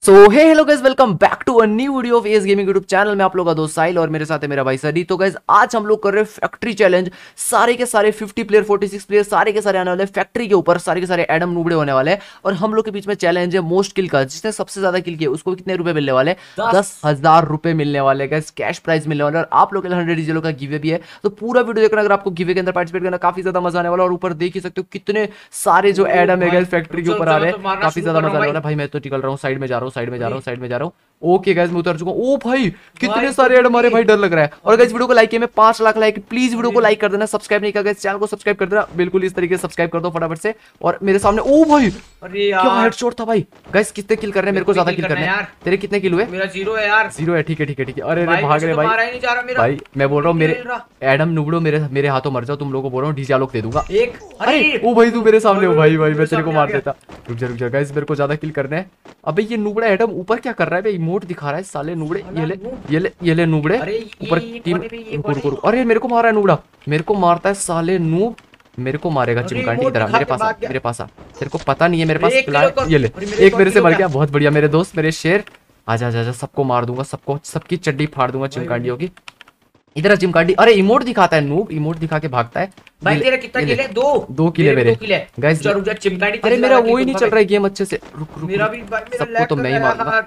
So hey hello guys, welcome back to a new video of S gaming YouTube channel में। आप लोगों का दोस्त साहिल और मेरे साथ है मेरा भाई सनी। तो गाइस आज हम लोग कर रहे हैं फैक्ट्री चैलेंज। सारे के सारे 50 प्लेयर 46 प्लेयर सारे के सारे आने वाले फैक्ट्री के ऊपर। सारे के सारे एडम नूबड़े होने वाले हैं और हम लोग के बीच में चैलेंज है मोस्ट किल का। जिसने सबसे ज्यादा किल किया उसको कितने रुपए मिलने वाले? 10,000 रुपए मिलने वाले गाइस, कैश प्राइज मिलने वाले। और आप लोग के लिए 100 डीजेलो का गिवे भी है, तो पूरा वीडियो देखना। अगर आपको गिवे के अंदर पार्टिसिपेट करना, काफी ज्यादा मजा आने वाला। और ऊपर देख ही सकते हो कितने सारे जो एडम है गाइस फैक्ट्री के ऊपर आ रहे हैं। काफी ज्यादा मजा आने वाला। भाई मैं तो निकल रहा हूँ, साइड में जा रहा हूँ, साइड में जा रहा हूँ, साइड में जा रहा हूँ। ओके गाइस मैं उतर चुका हूं। ओ भाई कितने सारे ऐड हमारे, भाई डर लग रहा है। और गाइस वीडियो को लाइक किए मैं 5 लाख लाइक, प्लीज वीडियो को लाइक कर देना। सब्सक्राइब नहीं किया गाइस चैनल को सब्सक्राइब कर देना, बिल्कुल इस तरीके से सब्सक्राइब कर दो फटाफट से। और मेरे सामने ओ भाई अरे यार क्या हेडशॉट था भाई। गाइस कितने किल कर रहे हैं? मेरे को ज्यादा किल करना है। तेरे कितने किल हुए? मेरा 0 है यार। 0 है, ठीक है ठीक है ठीक है। अरे भाग रहे भाई। नहीं जा रहा मेरा भाई मैं बोल रहा हूँ मेरे एडम नुबड़ो मेरे हाथों मर जाओ। तुम लोगों को बोल रहा हूँ डीजे लोग दे दूंगा एक। अरे ओ भाई तू मेरे सामने हो भाई। भाई मैं तेरे को मार देता। रुक जा गाइस, मेरे को ज्यादा किल करना है। अबे ये नुबड़ा एडम ऊपर क्या कर रहा है भाई? इमोट दिखा रहा है साले नुबड़े। ये ले नुबड़े ऊपर टीम। रुको अरे मेरे को मारा है नुबड़ा, मेरे को मारता है साले नूब। मेरे को मारेगा चिमकांडी। इधर मेरे पास आ। तेरे को पता नहीं है मेरे पास प्लान। ये ले एक मेरे से मर गया, बहुत बढ़िया मेरे दोस्त मेरे शेर। आजा आजा सबको मार दूंगा, सबको सबकी चड्डी फाड़ दूंगा चिमकांडियों की। इधर चिमकांडी। अरे इमोट दिखाता है नूब, इमोट दिखा के भागता है। भाई तेरा कितना किल है? 2 किल है मेरे गाइस। चिमकांडी। अरे मेरा वो ही नहीं चल रहा है गेम अच्छे से। रुक मेरा भी सबको तो मैं ही मारूंगा।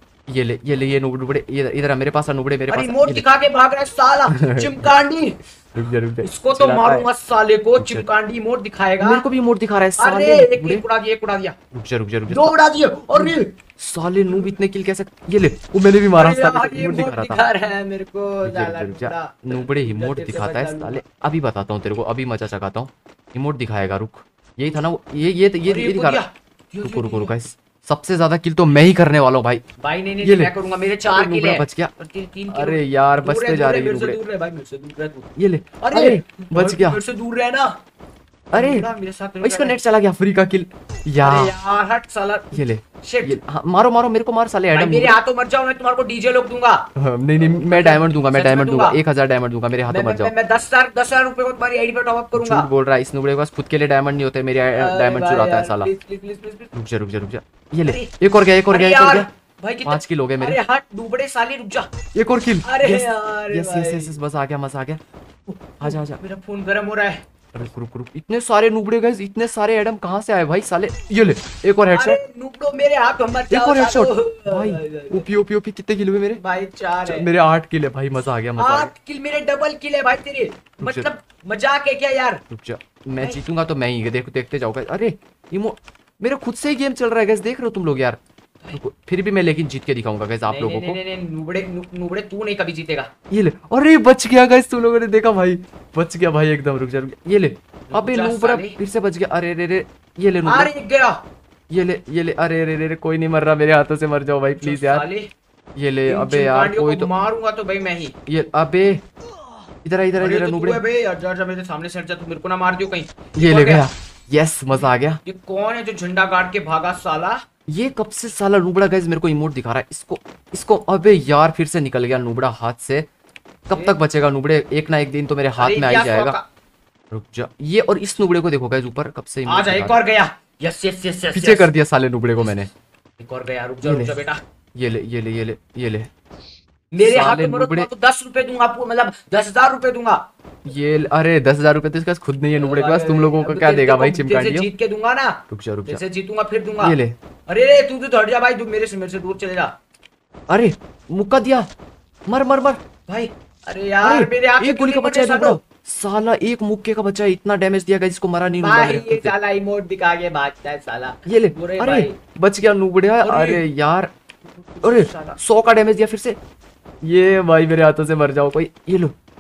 ये नुबड़े इधर मेरे पास नुबड़े मेरे पास। रिमोट दिखा के भाग रहा है साला चिमकांडी। रुक जा इसको तो मारूंगा साले को। चिमकांडी इमोट दिखाएगा। मेरे को भी इमोट दिखा रहा है साले। अरे एक उड़ा दिया। रुक जा 2 उड़ा दिए। और साले नूब इतने किल कैसे? ये ले वो मैंने भी मारा साले। इमोट दिखा रहा है मेरे को। नुबड़े इमोट दिखाता है साले। अभी बताता हूँ तेरे को, अभी मजा चकाता हूँ। इमोट दिखाएगा, रुक। यही था ना वो, ये दिखा रहा। रुको गाइस, सबसे ज्यादा किल तो मैं ही करने वाला हूँ भाई। नहीं मैं करूंगा। मेरे 4 किल है। बच गया। अरे यार बचते जा रहे हैं। ये ले अरे बच गया। मेरे से दूर रह ना। अरे मेरे साथ इसका नेट चला गया। फ्री का किल यार। हट साला। ये ले मारो मेरे को मार साले एडम। मेरे हाथों मर जाओ, मैं तुम्हारे को डीजे लोग दूंगा। नहीं मैं डायमंड दूंगा 1000 डायमंड दूंगा। मेरे हाथों मर जाओ। मैं 10,000 रुपए को तुम्हारी आईडी पे टॉप अप करूंगा। झूठ बोल रहा है, इस नुबड़े के पास खुद के लिए डायमंड नहीं होते। मेरे डायमंड चुराता है साला। रुक जा। ये ले एक और गया भाई 5 किल हो गए मेरे। अरे हट डूबड़े साले, रुक जा। एक और किल। अरे यार यस बस आ गया। आजा। मेरा फोन गर्म हो रहा है। रुक इतने सारे नुबड़े गाइस, इतने सारे एडम कहां से आए भाई साले? ये ले एक और हेडशॉट। नुबड़ो मेरे हाथ मर जाओ। एक और हेडशॉट भाई। ओपी कितने किल हुए मेरे? भाई 4 है। मेरे 8 किल है भाई। मजा आ गया 8 किल मेरे डबल किल है भाई तेरे। मतलब मजाक है क्या यार? रुक जा, मैं जीतूंगा तो मैं ही। देखते जाओ गाइस। अरे मेरा खुद से ही गेम चल रहा है गाइस, देख रहे हो तुम लोग यार। फिर भी मैं लेकिन जीत के दिखाऊंगा गाइस आप लोगों को। नुबड़े तू नहीं कभी जीतेगा। ये ले अरे बच गया गाइस, तुम लोगों ने देखा भाई? बच गया भाई एकदम। रुक जा ये ले। अबे नुबड़ा फिर से बच गया। अरे रे ये ले नुबड़ा। ये ले अरे रे कोई नहीं मर रहा, मेरे हाथों से मर जाओ भाई प्लीज यार। ये ले अबे यार कोई तो मारूंगा तो भाई मैं ही। ये अबे इधर नुबड़े जा मेरे सामने से हट जा, तू मेरे को ना मार दियो कहीं। ये ले गया। यस मजा आ गया। ये कौन है जो झंडा गाड़ के भागा साला? ये कब से साला नुबड़ा गाइस मेरे को इमोट दिखा रहा है। इसको अबे यार फिर से निकल गया नुबड़ा हाथ से। कब तक बचेगा नुबड़े? एक ना एक दिन तो मेरे हाथ में आ ही जाएगा। रुक जा ये और इस नुबड़े को देखो गाइस ऊपर कब से। आजा एक और गया। यस पीछे कर दिया साले नुबड़े को मैंने। एक और गया। रुक जा बेटा। ये ले मेरे हाथ में मरो तो 10 रुपए दूंगा आपको, मतलब 10,000 रुपए दूंगा। ये अरे 10,000 रुपए तो इसका खुद नहीं है नुबड़े के पास। तुम लोगों को क्या देगा भाई चिमकांडियों? जीत के दूंगा ना। रुक जा जैसे जीतूंगा फिर दूंगा। ये ले। अरे तू तो हट जा भाई, तू मेरे से दूर चले जा। अरे मुक्का दिया। मर भाई। अरे यार मेरे हाथ एक गोली का बच्चा है नुबड़ा साला। एक मुक्के का बच्चा है, इतना डैमेज दिया गाइस, इसको मरा नहीं नुबड़ा। ये साला इमोट दिखा के भागता है साला। ये ले अरे बच गया नुबड़ा। अरे यार अरे 100 का डैमेज दिया फिर से। ये भाई मेरे हाथों से मर जाओ कोई। ये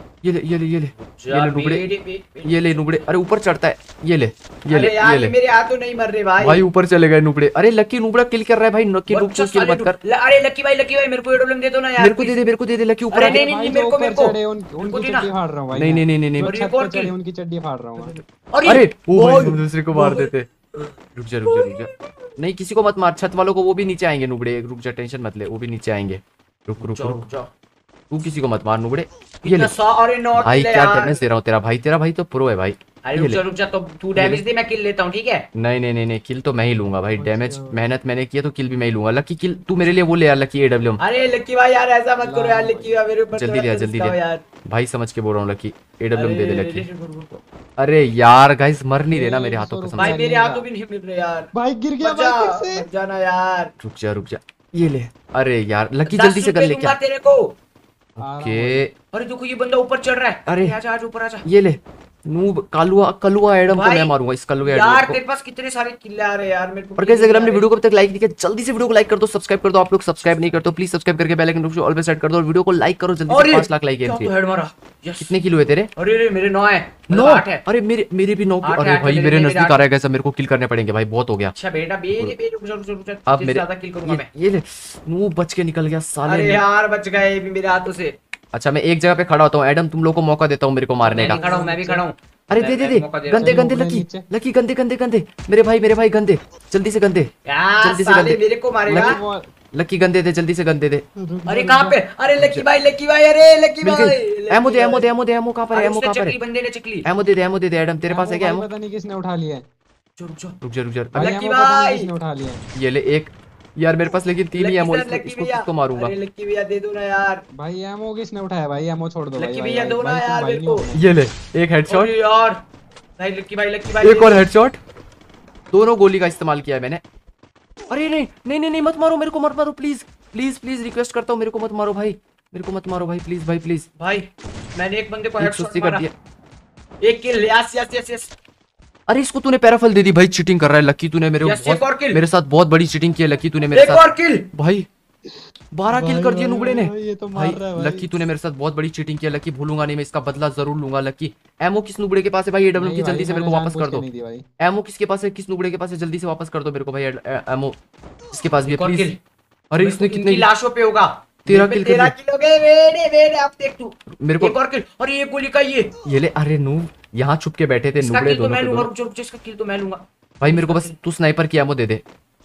ले नुबड़े। अरे ऊपर चढ़ता है। ये ले मेरे हाथों नहीं मर रहे भाई ऊपर चले गए नुबड़े। अरे लकी नुबड़ा किल कर रहा है भाई। लकी नुब को किल मत कर। अरे लकी भाई मेरे को एडोलम दे दो ना यार। मेरे को दे दे लकी ऊपर। नहीं मेरे को उनकी चड्डी फाड़ रहा हूं भाई। नहीं उनकी चड्डी फाड़ रहा हूं। अरे वो भाई दूसरे को मार देते। रुक जा नहीं किसी को मत मार। छत वालों को, वो भी नीचे आएंगे नुबड़े। रुक जा टेंशन मत ले, वो भी नीचे आएंगे। रुक तू किसी को मत मार नुबड़े। ये ले भाई क्या डैमेज दे रहा हूँ तेरा भाई तो प्रो है भाई। अरे रुक जा तो तू डैमेज दे, मैं किल लेता हूँ, ठीक है? नहीं नहीं नहीं नहीं, किल तो मैं ही लूंगा भाई। डैमेज मेहनत मैंने किया तो किल भी मैं ही लूंगा। लकी किल तू मेरे लिए वो ले यार, लकी AWM। अरे लक्की भाई यार ऐसा मत करो यार, लक्की भाई मेरे ऊपर जल्दी थोड़ा लिया तरस जल्दी खाओ लिया यार। भाई, समझ के बोल रहा हूँ। लकी AWM दे दे लकी। रुको। अरे यार गाइस, मर नहीं देना मेरे हाथों कसम भाई से। मेरे हाथों भी नहीं मिल रहे यार। भाई गिर गया बचा, भाई फिर से। बच जाना यार। रुक जा, ये ले। अरे यार लकी 10 जल्दी से कर रुपए ले दूंगा क्या। तेरे को। ओके अरे देखो ये बंदा ऊपर चढ़ रहा है। अरे आजा आजा ऊपर आजा। ये ले। नूब कलुआ एडम को भाई, मैं मारूंगा, इस कलुआ यार एडम को। तेरे पास कितने सारे किले आ रहे हैं यार मेरे को। और गाइस अगर हमने वीडियो को अब तक लाइक नहीं किया, जल्दी से वीडियो को लाइक कर दो, सब्सक्राइब कर दो। आप लोग सब्सक्राइब नहीं करते हो प्लीज सब्सक्राइब करके बेल आइकन ऑल पे सेट कर दो और वीडियो को लाइक करो जल्दी से। 5 लाख लाइक क्या तो हेड मारा। यस। कितने किलो है तेरे? अरे मेरे 9 है। 9? 8 है। अरे मेरे भी 9। 8 अरे है, भाई मेरे मेरे मेरे नजदीक 8 आ रहा है गाइस, मेरे को किल करने पड़ेंगे भाई, बहुत हो गया। अच्छा बेटा बेटे रुक जा अब मेरे ज्यादा किल करूंगा मैं। ये ले। नूब बच के निकल गया साले। अरे यार बच गए भी मेरे हाथों से। अच्छा मैं एक जगह पे खड़ा होता हूँ एडम, तुम लोग को मौका देता हूँ मेरे को मारने का। मैं भी खड़ा हूँ। अरे दे गंदे गंदे लकी गंदे मेरे भाई गंदे, जल्दी से गंदे। यार जल्दी से साले गंदे। मेरे को मारेगा। लकी गंदे दे, जल्दी से गंदे दे। अरे कहाँ पे? अरे लकी भाई अरे लकी मिल भाई। गई। एमो दे कहाँ पर है? एमो कहाँ पर है? बंदे ने चकली। एमो दे दे एडम, तेरे पास है क्या एमो? पता नहीं किसने उठा लिया है। रुक जा भाई लकी एमो पता नहीं भाई। किसने उठा लिया है। ये ले एक। यार मेरे पास लेकिन 3 ही एमो, इसको किसको मारूंगा? अरे लकी भैया दे दो ना यार। भाई एमो किसने उठाया? भाई एमो छोड़ दो भाई। लकी भाई, भैया दो ना भाई, तुम यार भाई मेरे नहीं को। हो। ये ले एक हेडशॉट, अरे यार भाई लकी भाई एक और हेडशॉट। दोनों गोली का इस्तेमाल किया है मैंने। अरे नहीं मत मारो मेरे को, मत मारो प्लीज रिक्वेस्ट करता हूँ, मेरे को मत मारो भाई, मेरे को मत मारो भाई प्लीज भाई मैंने एक बंदे को एक हेडशॉट सुस्ती कर मारा। दिया। एक किल। यस। अरे इसको तूने पैराफल दे दी भाई, चीटिंग कर रहा है लकी। तूने मेरे साथ बहुत बड़ी चीटिंग की है लकी, तूने मेरे एक साथ और किल भाई 12 किल कर दिए नुबड़े ने ये तो भाई। मार रहा है भाई। लकी तूने मेरे साथ बहुत बड़ी चीटिंग की है लकी, भूलूंगा नहीं मैं, इसका बदला जरूर लूंगा लकी। एमो किस नुबड़े के पास है भाई? एडब्ल्यू की नहीं जल्दी भाई, से मेरे को मैंने वापस कर जानबूझ दो। के नहीं दी भाई। एमो किसके पास है? किस नुबड़े के पास है? जल्दी से वापस कर दो मेरे को भाई एमो, इसके पास भी है एक और प्लीज। किल। अरे इसने कितने लाशों पे होगा? 13 किल कर 13 दिए। किल हो गए मेरे। आप देख तू मेरे को एक और किल। और ये गोली का ये ले। अरे नूब यहाँ छुप के बैठे थे इसका नुबड़े किल तो दोनों मैं के लूंगा। दोनों। रुक जा इसका किल तो मैं लूंगा भाई मेरे को बस तू स्नाइपर की एमो दे दे।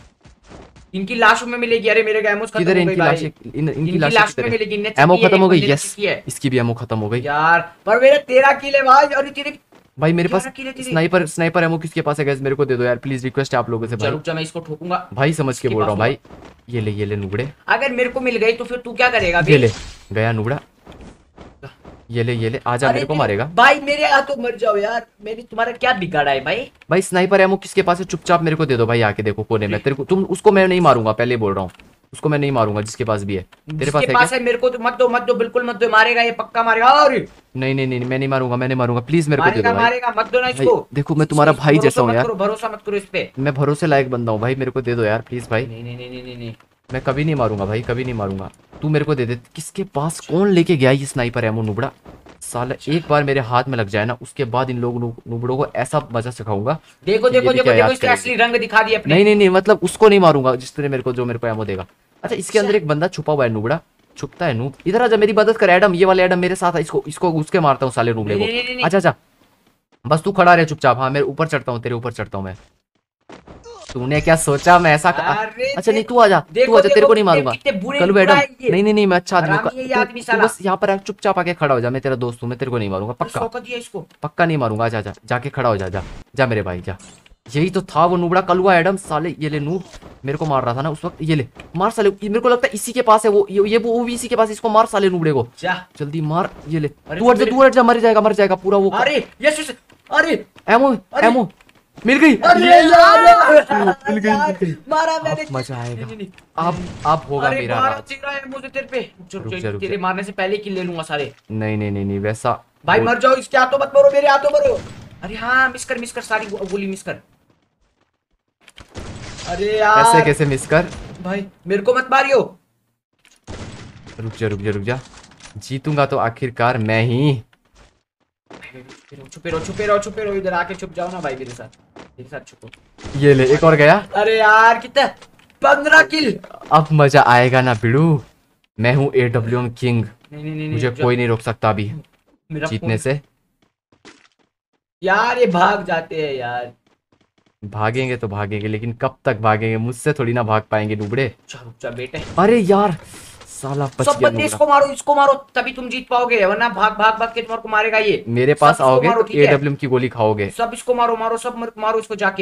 इनकी लाशों में मिलेगी। अरे मेरे एमोस खत्म हो किधर है गई इनकी भाई। लाशें? इनकी इनकी लाशें लाश किधर में है? मिलेगी। इनने एमो चुकी है, खत्म हो एक गई। बंदे ने यस चुकी है। इसकी भी एमो खत्म हो गई यार पर मेरे 13 किल है भाई। और तेरे भाई। मेरे पास 11 किल है तेरे। स्नाइपर एमो किसके पास है गाइस? मेरे को दे दो यार प्लीज, रिक्वेस्ट है आप लोगों से भाई। रुक जा मैं इसको ठोकूंगा। भाई समझ के इसके बोल रहा हूँ पास भाई। ये ले नुबड़े। अगर मेरे को मिल गई तो फिर तू क्या करेगा? ये ले गया नुबड़ा। ये ले आजा, मेरे को मारेगा भाई। मेरे हाथों मर जाओ यार। मेरी तुम्हारा क्या बिगाड़ा है भाई? भाई। स्नाइपर एमो किसके पास है? चुपचाप मेरे को दे दो भाई, आके देखो कोने में। तेरे को तुम उसको मैं नहीं मारूंगा, पहले बोल रहा हूँ, उसको मैं नहीं मारूंगा जिसके पास भी है। तेरे पास है क्या? है मेरे को तो मत दो बिल्कुल मत दो। मारेगा ये पक्का मारेगा। और नहीं मैं नहीं मारूंगा, मैं नहीं मारूंगा प्लीज मेरे को दे दो भाई। मारेगा मत दो ना इसको। देखो मैं तुम्हारा भाई जैसा हूँ यार, भरोसा मत करो इस पे। मैं भरोसे लायक बंदा हूँ भाई, मेरे को दे दो यार प्लीज भाई। नहीं। मैं कभी नहीं मारूंगा भाई, कभी नहीं मारूंगा। तू मेरे को दे दे। किसके पास कौन लेके गया ये स्नाइपर एमो नुबड़ा? साला एक बार मेरे हाथ में लग जाए ना, उसके बाद इन लोग नुबड़ों को ऐसा मजा सिखाऊंगा। देखो इसके असली रंग दिखा दिए अपने। नहीं मतलब उसको नहीं मारूंगा जिसने मेरे को जो मेरे को एमो देगा। अच्छा इसके अंदर एक बंदा छुपा हुआ है नुबड़ा, छुपता है नूब। इधर आजा, मेरी मदद कर एडम। ये वाले एडम मेरे साथ है, इसको उसके मारता हूँ साले नुबड़े को। अच्छा बस तू खड़ा रहे चुपचाप। हाँ मेरे ऊपर चढ़ता हूँ, तेरे ऊपर चढ़ता हूँ मैं। तूने क्या सोचा मैं ऐसा अच्छा नहीं तू आजा तेरे को नहीं मारूंगा कल एडम। नहीं मैं अच्छा आदमी हूँ। तू बस यहाँ पर चुपचाप आके खड़ा हो जा, मैं तेरा दोस्त हूँ, मैं तेरे को नहीं मारूंगा पक्का नहीं मारूंगा। आजा जाके खड़ा हो जा मेरे भाई जा। यही तो था वो नुबड़ा कलुआ एडम साले। ये ले नूब मेरे को मार रहा था ना उस वक्त। ये ले मार साले, मेरे को लगता है इसी के पास है वो भी इसी के पास। इसको मार साले नुबड़े को, जल्दी मार। ये ले तू हट जा, मर जाएगा पूरा वो। अरे एमो मिल गई। मिल गई मारा मैंने। मजा आएगा अब होगा मेरा राज। मुझे तेरे पे तेरे मारने से पहले किल ले लूंगा सारे। नहीं वैसा भाई मर जाओ। इसके हाथों मत मरो, मेरे हाथों मरो। अरे हाँ मिस कर सारी गोली मिस कर। अरे यार कैसे मिस कर भाई? मेरे को मत मारियो। रुक जा जीतूंगा तो आखिरकार मैं ही। छुपे रहो इधर आके छुप जाओ ना भाई मेरे साथ छुपो। ये ले एक और गया। अरे यार कितना 15 किल। अब मजा आएगा ना बिड़ू। मैं हूँ AWM किंग। नहीं मुझे कोई नहीं रोक सकता अभी जीतने से। यार ये भाग जाते हैं यार। भागेंगे तो भागेंगे, लेकिन कब तक भागेंगे? मुझसे थोड़ी ना भाग पाएंगे नुबड़े। रुक जा बेटे। अरे यार साला बच सब गया बंदे नुबड़ा। इसको मारो तभी तुम जीत पाओगे, वरना भाग भाग भाग के तुम्हारे को मारेगा ये। मेरे पास सब इसको आओगे मारो, तो ठीक है? AWM की गोली खाओगे। सब इसको मारो, मारो सब मारो इसको जाके।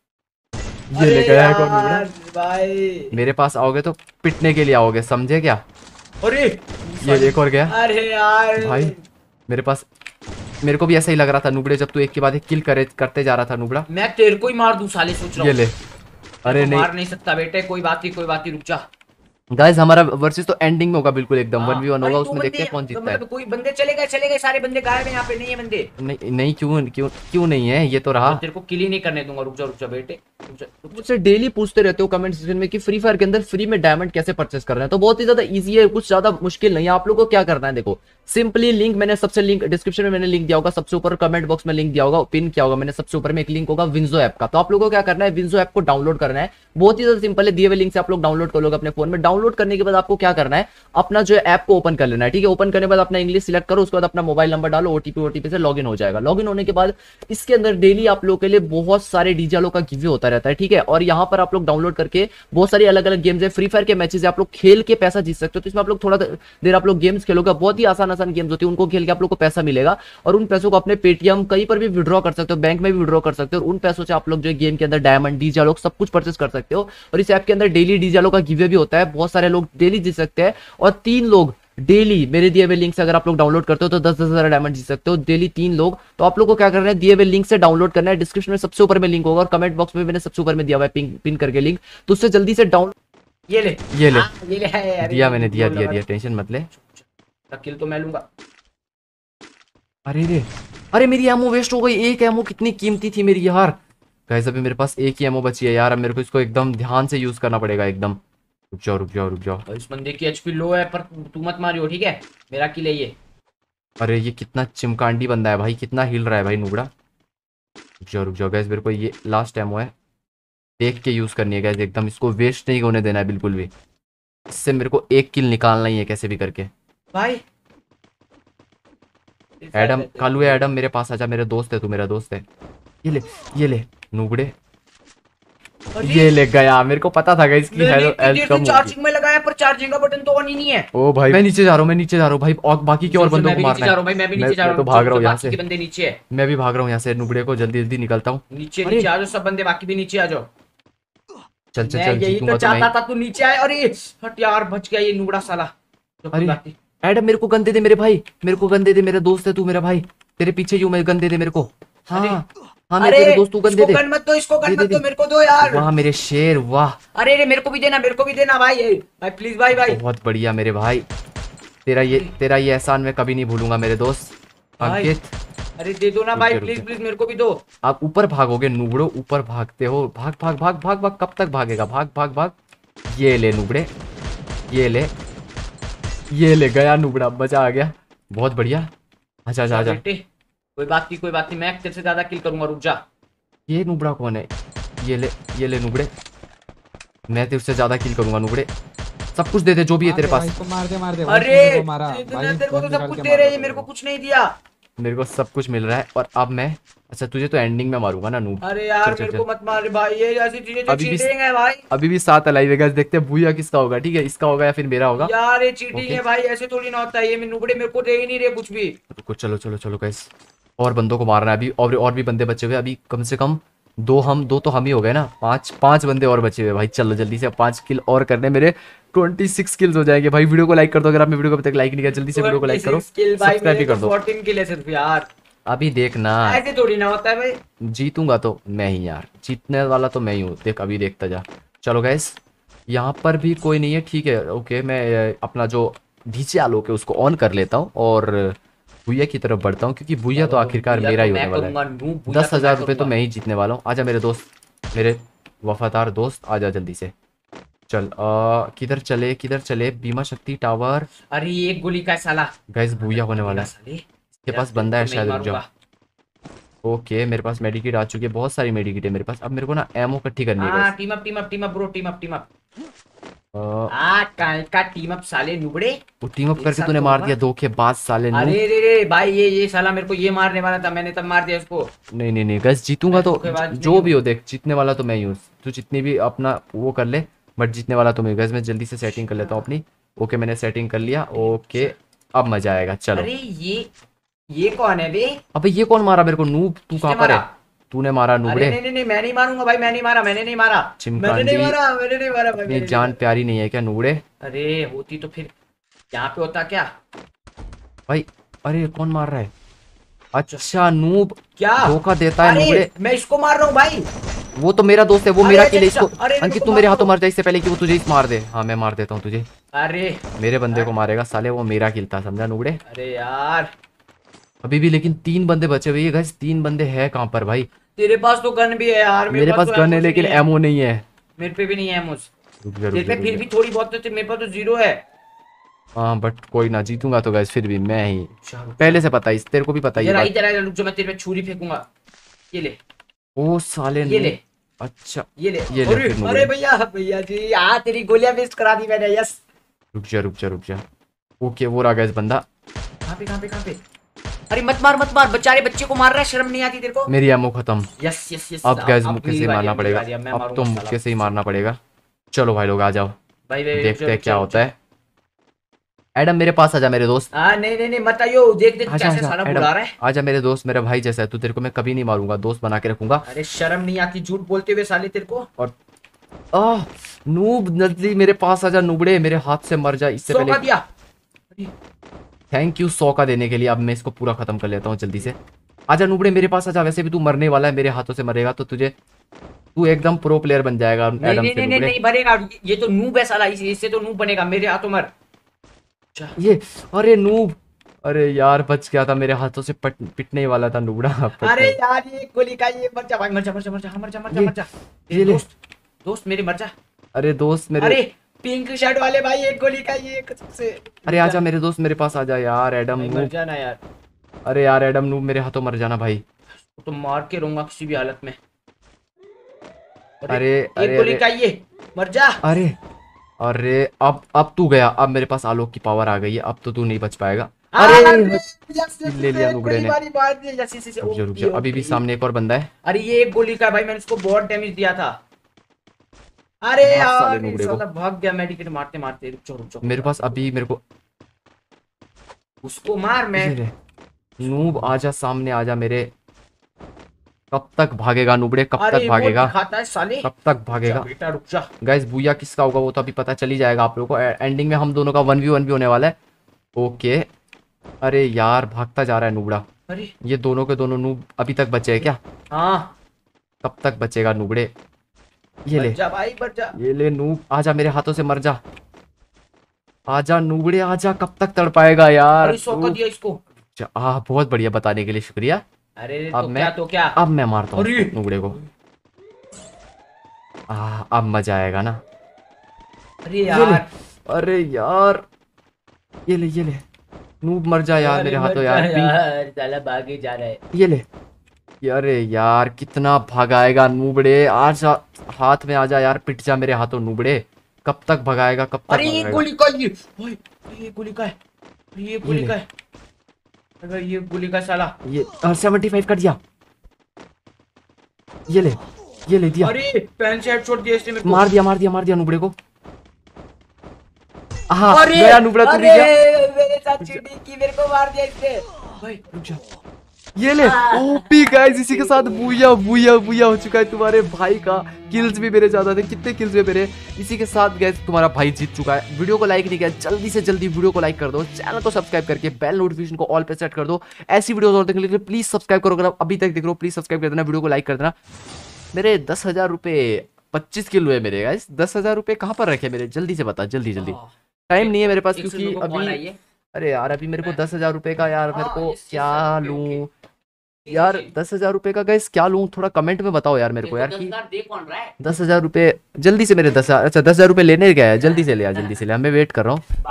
ये ले अरे गया है कौन नुबड़ा। यार भाई, मेरे पास आओगे तो पिटने के लिए आओगे, समझे क्या। अरे ये एक और गया अरे यार भाई। मेरे को भी ऐसा ही लग रहा था नुबड़े, जब तू एक के बाद एक किल करते जा रहा था नुबड़ा। मैं तेरे को ही मार दूं साले, सोच रहा ये हूँ। ले। अरे तो नहीं मार नहीं सकता बेटे, कोई बात नहीं कोई बात नहीं, रुक जा। गाइस, हमारा वर्सेस तो एंडिंग में होगा बिल्कुल एकदम, हाँ, 1v1 अरे होगा, दो उसमें देखते हैं बंदे, कौन जीतता है। मतलब कोई बंदे चले गए सारे बंदे गायब हैं, यहाँ पे नहीं है बंदे। नहीं नहीं, क्यों क्यों क्यों नहीं है, ये तो रहा। तेरे को किल ही नहीं करने दूंगा, रुक जा बेटे, रुक जा। मुझसे डेली पूछते रहते हो कमेंट सेक्शन में कि फ्री फायर के अंदर फ्री में डायमंड कैसे परचेस करना है, तो बहुत ही ज्यादा इजी है, कुछ ज्यादा मुश्किल नहीं है। आप लोगों को क्या करना है, देखो सिंपली लिंक मैंने सबसे लिंक डिस्क्रिप्शन में मैंने लिंक दिया होगा, सबसे ऊपर कमेंट बॉक्स में लिंक दिया होगा, पिन किया होगा मैंने, सबसे ऊपर में एक लिंक होगा विंजो ऐप का। तो आप लोगों को क्या करना है, विंजो ऐप को डाउनलोड करना है, बहुत ही ज्यादा सिंपल है, दिए हुए लिंक से आप लोग डाउनलोड कर लोगे अपने फोन में। डाउनलोड करने के बाद आपको क्या करना है, अपना जो ऐप को ओपन कर लेना है, ठीक है। ओपन करने के बाद अपना इंग्लिश सिलेक्ट करो, उसके बाद अपना मोबाइल नंबर डालो, ओटीपी से लॉगिन हो जाएगा। लॉगिन होने के बाद इसके अंदर डेली आप लोगों के लिए बहुत सारे डीजे का गिव होता रहता है, ठीक है। और यहाँ पर आप लोग डाउनलोड करके बहुत सारी अलग अलग गेम्स है, फ्री फायर के मैचेस है, आप लोग खेल के पैसा जीत सकते हो। तो इसमें आप लोग थोड़ा देर आप लोग गेम्स खेलोगे, बहुत ही आसान गेम्स होती है, उनको खेल के आप लोग को पैसा मिलेगा और उन पैसों को अपने पेटीएम कहीं पर भी विड्रॉ कर सकते हो, बैंक में भी विड्रॉ कर सकते हो। और उन पैसों से आप लोग जो गेम के अंदर डायमंड डीजे लोग सब कुछ परचेस कर सकते हो। और इस ऐप के अंदर डेली डीजे का गिवे भी होता है, बहुत सारे लोग डेली जीत सकते हैं। और 3 लोग डेली मेरे दिए हुए लिंक से अगर आप लोग डाउनलोड करते हो तो 10,000 डायमंड जीत सकते हो डेली 3 लोग। तो आप लोग को क्या करना है, दिए हुए लिंक से डाउनलोड करना है, डिस्क्रिप्शन में सबसे ऊपर में लिंक होगा और कमेंट बॉक्स में मैंने सबसे ऊपर में दिया हुआ है पिन करके लिंक, तो उससे जल्दी से डाउन ये ले ये ले। हाँ, ये ले अरे दिया मैंने, दिया बोल दिया लगा। दिया, टेंशन मत ले। किल तो मैं लूंगा। अरे रे, अरे मेरी एमो वेस्ट हो गई, एक एमो कितनी कीमती थी मेरी यार। गाइस अभी मेरे पास एक ही एमो बची है यार, अब मेरे को इसको एकदम ध्यान से यूज करना पड़ेगा एकदम। रुक जाओ रुक जाओ रुक जाओ। और इस बंदे की एचपी लो है, पर तू मत मारियो, ठीक है? मेरा किल है ये। अरे ये कितना चिमकांडी बंदा है भाई, कितना हिल रहा है भाई नुबड़ा। रुक जाओ गाइस, मेरे को ये लास्ट एमो है, देख के यूज करनी है गाइस एकदम, इसको वेस्ट नहीं होने देना है बिल्कुल भी। इससे मेरे को एक किल निकालना ही है कैसे भी करके। भाई एडम कालू है, एडम मेरे पास आजा, मेरे दोस्त है तू, मेरा दोस्त है। ये ले नुबड़े, ये ले गया। मेरे को पता था गाइस कि हेल्थ कम होगी। चार्जिंग में लगाया पर चार्जिंग का बटन तो ऑन ही नहीं है। ओ भाई मैं नीचे जा रहा हूँ, मैं नीचे जा रहा हूँ भाई, और बाकी के और बंदों को मारना है। मैं भी नीचे जा रहा हूँ, तो भाग रहा हूँ यहाँ से, बंदे नीचे है। मैं भी भाग रहा हूँ यहाँ से, नुबड़े को जल्दी जल्दी निकलता हूँ। नीचे नीचे आ जाओ सब बंदे, बाकी भी नीचे आ जाओ। चल चल मैं चल, यही जीतूंगा तो तो मैं। चाहता था तू नीचे आए। अरे हट यार, बच गया ये नुबड़ा साला। तो कोई अरे बात नहीं। एडम मेरे को गन दे दे मेरे भाई, मेरे को गन दे दे, मेरा दोस्त है तू मेरा भाई, तेरे पीछे यूं मैं गन दे दे मेरे को। हाँ हाँ मैं तेरे दोस्त, तू गन दे दे। गन मत दो, इसको गन दे, मत दे, दो, मेरे को दो यार। वाह मेरे शेर वाह। अरे रे मेरे को भी देना, मेरे को भी देना भाई, भाई प्लीज भाई भाई। बहुत बढ़िया मेरे भाई, तेरा ये एहसान मैं कभी नहीं भूलूंगा मेरे दोस्त अंकित। अरे दे दो ना भाई, प्लीज प्लीज मेरे को भी दो। आप ऊपर भागोगे नुबड़ो, ऊपर भागते हो, भाग भाग भाग भाग भाग, कब तक भागेगा, भाग भाग भाग। ये ले नुबड़े, ये ले गया नुबड़ा, मजा आ गया, बहुत बढ़िया। आजा आजा आजा। कोई बात नहीं, मैं तेरे से ज्यादा किल करूंगा, रुक जा। ये नुबड़ा कौन है, ये ले नुबड़े, मैं तेरे से ज्यादा किल करूंगा नुबड़े, सब कुछ दे दे जो भी है तेरे पास। इसको मार दे अरे मारा तेरे को तो सब कुछ दे रहे हैं, मेरे को कुछ नहीं दिया। मेरे को सब कुछ मिल रहा है और अब मैं, अच्छा तुझे तो एंडिंग में मारूंगा ना नूब। अरे यार मेरे को मत मार भाई, ये ऐसी चीजें जो चीटिंग है भाई। अभी भी 7 अलाइव है गाइस, देखते हैं भूया किसका होगा, ठीक है इसका होगा या फिर मेरा होगा। यार ये चीटिंग है भाई, ऐसे थोड़ी ना होता है। ये नुबड़े मेरे को दे ही नहीं रहे कुछ भी। रुको चलो चलो चलो गाइस, और बंदों को मारना है अभी, और भी बंदे बचे हुए अभी, कम से कम दो तो हम ही हो गए ना, 5 बंदे और बचे हुए भाई। चलो जल्दी से 5 किल और करने, मेरे 26 किल्स हो जाएंगे भाई। वीडियो को लाइक कर दो अगर आपने वीडियो को अभी तक लाइक नहीं किया, जल्दी से वीडियो को लाइक करो, सब्सक्राइब भी कर दो। 14 किल है सिर्फ यार, अभी देखना, ऐसे थोड़ी ना होता है भाई। जीतूंगा तो मैं ही यार, जीतने वाला तो मैं ही हूँ, देख अभी देखता जा। चलो गाइस यहाँ पर भी कोई नहीं है, ठीक है ओके, मैं अपना जो डीजे आलोक है उसको ऑन कर लेता हूँ और भूया की तरफ बढ़ता हूँ, क्योंकि भूया तो आखिरकार मेरा ही होने वाला है। 10,000 रुपये तो मैं ही जीतने वाला हूँ। आजा मेरे दोस्त, मेरे वफादार दोस्त, आजा जल्दी से। चल किधर चले, बीमा शक्ति टावर। अरे एक गोली का साला गाइस भूया होने वाला है, इसके पास बंदा है शायद, रुक जाओ। ओके मेरे पास मेडिकिट आ चुकी है, बहुत सारी मेडिकिट है मेरे पास। अब मेरे को ना एमो इकट्ठी करनी है। Team up bro, team up. का टीम अप साले नुबड़े। वो टीम अप करके तूने मार दिया धोखेबाज साले। अरे रे भाई, ये साला मेरे को ये मारने वाला था, मैंने तब मार दिया इसको। नहीं गाइस, जीतूंगा तो जो भी हो, देख जीतने वाला तो मैं ही हूँ। तू जितनी भी अपना वो कर ले, बट जीतने वाला तो मैं। गाइस मैं जल्दी से सेटिंग कर लेता हूँ अपनी, ओके मैंने सेटिंग कर लिया। ओके अब मजा आएगा, चलो। अरे ये कौन है बे? अबे ये कौन मारा मेरे को? नूब तू कहाँ पर है? तूने मारा अरे नूबड़े। नहीं मैं नहीं मारूंगा भाई, मैंने नहीं मारा मैंने नहीं मारा भाई, अपनी जान प्यारी नहीं है क्या नूबड़े? अरे होती तो फिर यहाँ पे होता क्या भाई? अरे कौन मार रहा है? अच्छा नूब क्या धोखा देता है नूबड़े। अरे मैं इसको मार रहा हूँ भाई। वो तो मेरा दोस्त है, वो अरे मेरा अच्छा, किल है। इसको अरे अंकित रुको, तू मेरे मार हाथों दो। मर जा इससे पहले कि वो तुझे इस मार दे। हाँ मैं मार देता हूँ तुझे। अरे मेरे बंदे को मारेगा साले, वो मेरा किल था समझा नूबड़े। अरे यार अभी भी लेकिन 3 बंदे बचे हुए हैं गाइस। 3 बंदे हैं कहाँ पर भाई? तेरे पास तो गन भी है यार, मेरे पास तो गन है एमो लेकिन नहीं है। एमो नहीं है। मेरे पे भी नहीं है एमोस। रुक जा, रुक तेरे जा, पे रुक फिर जा। भी थोड़ी बहुत तो मेरे पास तो 0 है। हाँ बट कोई ना, जीतूंगा तो गाइस फिर भी मैं ही। चलो, पहले से पता है, तेरे को भी पता ही है इधर आई बात। इधर आई, रुक जा मैं तेरे पे छुरी फेंकूंगा। ये ले ओ साले ये ले अच्छा ये ले। ये ले अरे फिर अरे भैया भैया जी यहाँ तेरी गोलियां वेस्ट करा दी मैंने। यस रुक जा रुक जा रुक जा। ओके वो रहा गाइस बंदा। कहाँ पे? अरे मत मार, बेचारे बच्चे को मार रहा है, शर्म नहीं आती तेरे को? मेरी एमो खत्म। यस अब गाइस मुक्के मेरी से ही बारी, मारना अब मेरी पड़ेगा। बारी, अब मैं अब तो मारूंगा मुक्के साला। से ही मारना पड़ेगा। चलो भाई लोग आ जाओ, भाई देखते हैं क्या होता है। एडम मेरे पास आजा मेरे दोस्त। नहीं मत आइयो, देख आजा कैसे आजा साला एडम, बुला रहा है। आजा मेरे दोस्त, मेरा भाई जैसा है तू। तेरे को मैं कभी नहीं मारूंगा, दोस्त बना के रखूंगा। अरे शर्म नहीं आती झूठ बोलते हुए साले तेरे को। और नूब नजदी मेरे पास आजा नूबड़े, मेरे हाथ से मर जा इससे सौंपा पहले। दिया। थैंक यू 100 का देने के लिए। अब मैं इसको पूरा खत्म कर लेता हूँ जल्दी से। आजा नूबड़े मेरे पास आजा, वैसे भी तू मरने वाला है, मेरे हाथों से मरेगा तो तू एकदम प्रो प्लेयर बन जाएगा एडम से नूबड़े। नहीं बनेगा, ये तो नूब है साला, इससे तो नूब बनेगा। मेरे हाथों मर। ये अरे नूब, अरे यार बच गया था, मेरे हाथों से पिटने वाला था नूबड़ा। अरे यार ये गोली का ये मर जा भाई, मर जा। ये ले दोस्त मेरे मर जा। अरे दोस्त मेरे। अरे पिंक शर्ट वाले भाई एक गोली का ये कसम से। अरे आजा मेरे दोस्त, मेरे पास आजा यार एडम भाई, मर नूब। जाना यार। अरे यार एडम नूब मेरे हाथों मर जाना भाई। तो मार के रहूंगा किसी भी हालत में। अरे एक गोली का ये मर जा। अरे अरे अब तू गया। अब मेरे पास आलोक की पावर आ गई है, अब तो तू नहीं बच पाएगा। अरे ले लिया नुबड़े ने। रुक जा, अभी भी सामने एक और बंदा है। अरे ये एक गोली का भाई, मैंने उसको बहुत डैमेज दिया था। अरे यार नुबड़े को साला भाग गया मेडिकेट मारते मारते। रुक जा मेरे पास अभी मेरे को उसको मार। मैं नूब आजा सामने आजा मेरे। कब तक भागेगा नुबड़े, कब तक भागेगा? खाता है साले, कब तक भागेगा? बेटा रुक जा। गाइस बुया किसका होगा वो तो अभी पता चल ही जाएगा आप लोगों को। एंडिंग में हम दोनों का 1v1 भी होने वाला है। ओके अरे यार भागता जा रहा है नुबड़ा। अरे ये दोनों के दोनों नूब अभी तक बचे हैं क्या? हाँ कब तक बचेगा नुबड़े? ये ले जा भाई बच जा। ये ले नूब, आजा मेरे हाथों से मर जा। आजा नुबड़े आजा, कब तक तड़पाएगा यार? अरे 100 का दिया इसको। बहुत बढ़िया बताने के लिए शुक्रिया। अरे अब तो मैं क्या तो क्या। अब मैं मारता हूँ अरे! नुबड़े को। अब मजा आएगा ना। अरे ये ले, यार अरे यार ये ले नूब मर जा यार मेरे हाथों यार। साला भागे जा रहा है। ये ले। अरे यार कितना भगाएगा नुबड़े, आजा हाथ में आजा यार, पिट जा मेरे हाथों नुबड़े। कब तक भगाएगा, कब तक अरे ये भगाएगा? गोली का ये भाई, ये गोली का है, ये गोली का है। अगर ये गोली का साला ये 75 कर दिया। ये ले दिया। अरे पैन से हेडशॉट दिया इसने मेरे को। मार दिया नुबड़े को। हाँ अरे गया नुबड़ा, तू भी गया। मेरे साथ चीटिंग की, मेरे को मार दिया इसने। भाई रुक जा। ये ले ओपी गाइस, इसी के साथ बुया हो चुका है तुम्हारे भाई का। किल्स भी मेरे ज्यादा थे, कितने किल्स हुए मेरे? इसी के साथ गाइस तुम्हारा भाई जीत चुका है। वीडियो को लाइक नहीं किया, जल्दी से जल्दी वीडियो को लाइक कर दो, चैनल को सब्सक्राइब करके बेल नोटिफिकेशन को ऑल पे सेट कर दो। ऐसी वीडियोस और देखने के लिए प्लीज सब्सक्राइब करो। अगर आप अभी तक देख रहे हो प्लीज सब्सक्राइब कर देना, वीडियो को लाइक कर देना। मेरे 10,000 रुपए 25 किलो है मेरे गाइस। 10,000 रुपए कहाँ पर रखे मेरे? जल्दी से बता, जल्दी टाइम नहीं है मेरे पास क्योंकि अभी अरे यार अभी मेरे को 10,000 रुपए का यार मेरे को क्या लूं यार? 10,000 रुपए का गाइस क्या लूं? थोड़ा कमेंट में बताओ यार मेरे को यार कि 10,000 रुपए जल्दी से मेरे 10,000। अच्छा 10,000 रुपए लेने गया है, जल्दी से ले आ, जल्दी से ले, मैं वेट कर रहा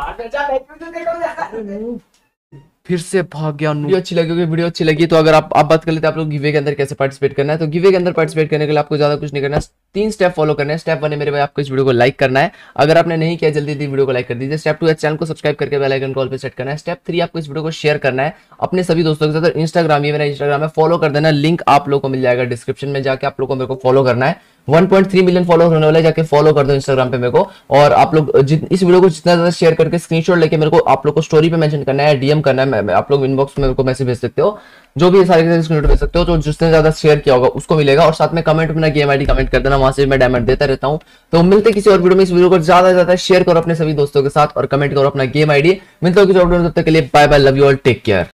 हूँ। फिर से भाग गया। वीडियो अच्छी लगी होगी, वीडियो अच्छी लगी तो अगर आप बात कर लेते हैं आप लोग गिवे के अंदर कैसे पार्टिसिपेट करना है। तो गिवे के अंदर पार्टिसिपेट करने के लिए आपको ज्यादा कुछ नहीं करना है, 3 स्टेप फॉलो करना है। स्टेप 1 है मेरे भाई आपको इस वीडियो को लाइक करना है। अगर आपने नहीं किया जल्दी जल्दी वीडियो को लाइक कर दीजिए। स्टेप 2 है चैनल को सब्सक्राइब करके बेल आइकन कॉल पे सेट करना है। स्टेप 3 आपको इस वीडियो को शेयर करना है अपने सभी दोस्तों के साथ। इंस्टाग्राम, ये मेरा इंस्टाग्राम है, फॉलो कर देना, लिंक आप लोग को मिल जाएगा डिस्क्रिप्शन में, जाके आप लोग को मेरे को फॉलो करना है। 1.3 मिलियन फॉलोअर होने वाले, जाके फॉलो कर दो इंस्टाग्राम पे मेरे को। और आप लोग इस वीडियो को जितना ज्यादा शेयर करके स्क्रीनशॉट लेके मेरे को आप लोग को स्टोरी पे मेंशन करना है, डीएम करना है, आप लोग इनबॉक्स में मेरे को मैसेज भेज सकते हो, जो भी सारे के सारे स्क्रीनशॉट भेज सकते हो, तो जिसने ज्यादा शेयर किया होगा उसको मिलेगा। और साथ में कमेंट अपना गेम आईडी कमेंट कर देना, वहां से मैं डायमंड देता रहता हूँ। तो मिलते किसी और वीडियो में। इस वीडियो को ज्यादा से ज्यादा शेयर करो अपने सभी दोस्तों के साथ और कमेंट करो अपना गेम आईडी। मिलते हो किसी और वीडियो में, तब तक के लिए bye bye, love you all, take care.